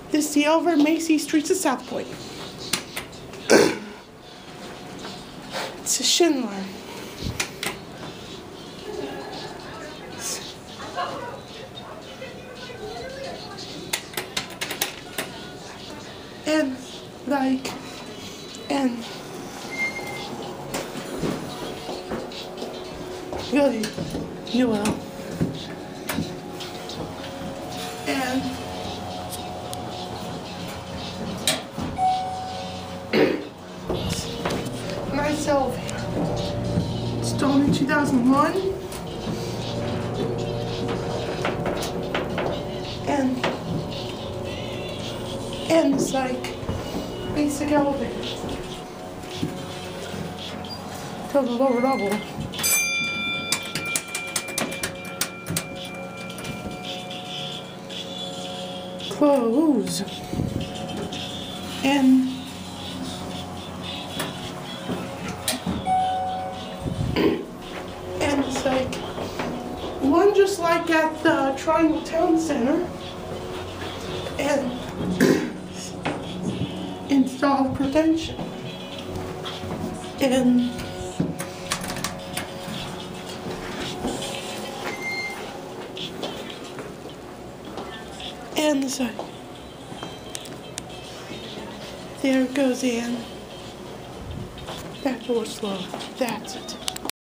This is the over Macy Streets of South Point. It's a Schindler. And really, you will. And nice elevator. Installed in 2001. And it's like basic elevator. To the lower level. Close. And it's like one just like at the Triangle Town Center. And install prevention. And it's like there it goes in. That door's slow. That's it.